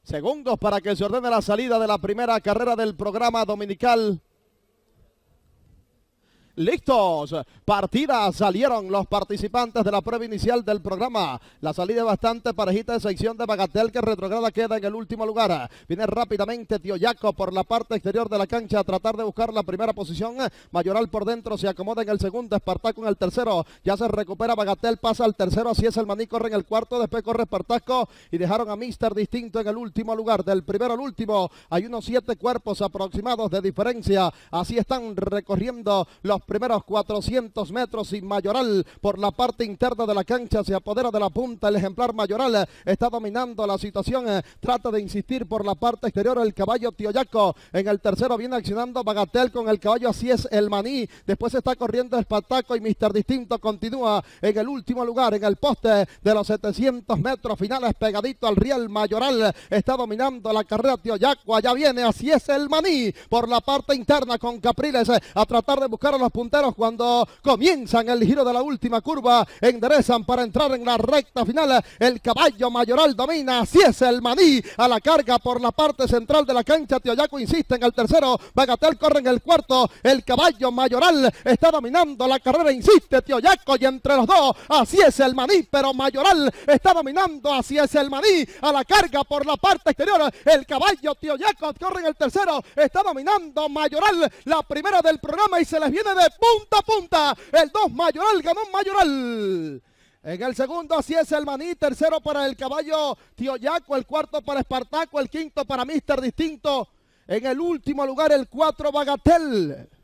Segundos para que se ordene la salida de la primera carrera del programa dominical. Listos, partida, salieron los participantes de la prueba inicial del programa. La salida es bastante parejita, de sección de Bagatel, que retrograda, queda en el último lugar. Viene rápidamente Tioyaco por la parte exterior de la cancha a tratar de buscar la primera posición. Mayoral por dentro se acomoda en el segundo, Espartaco en el tercero. Ya se recupera Bagatel, pasa al tercero, así es el Maní, corre en el cuarto, después corre Espartaco y dejaron a Mister Distinto en el último lugar. Del primero al último hay unos 7 cuerpos aproximados de diferencia. Así están recorriendo los primeros 400 metros y Mayoral por la parte interna de la cancha se apodera de la punta. El ejemplar Mayoral está dominando la situación, trata de insistir por la parte exterior el caballo Tioyaco. En el tercero viene accionando Bagatel con el caballo, así es el Maní. Después está corriendo Espartaco y Mister Distinto continúa en el último lugar, en el poste de los 700 metros finales, pegadito al riel. Mayoral está dominando la carrera Tioyaco, allá viene, así es el Maní por la parte interna con Capriles a tratar de buscar a los punteros. Cuando comienzan el giro de la última curva, enderezan para entrar en la recta final. El caballo Mayoral domina, así es el Maní a la carga por la parte central de la cancha. Tioyaco insiste en el tercero, Bagatel corre en el cuarto. El caballo Mayoral está dominando la carrera, insiste Tioyaco, y entre los dos, así es el Maní, pero Mayoral está dominando, así es el Maní a la carga por la parte exterior. El caballo Tioyaco corre en el tercero, está dominando Mayoral, la primera del programa, y se les viene de punta a punta. El 2 Mayoral, ganó Mayoral. En el segundo, así es el Maní, tercero para el caballo Tioyaco, el cuarto para Espartaco, el quinto para Mister Distinto. En el último lugar, el 4 Bagatel.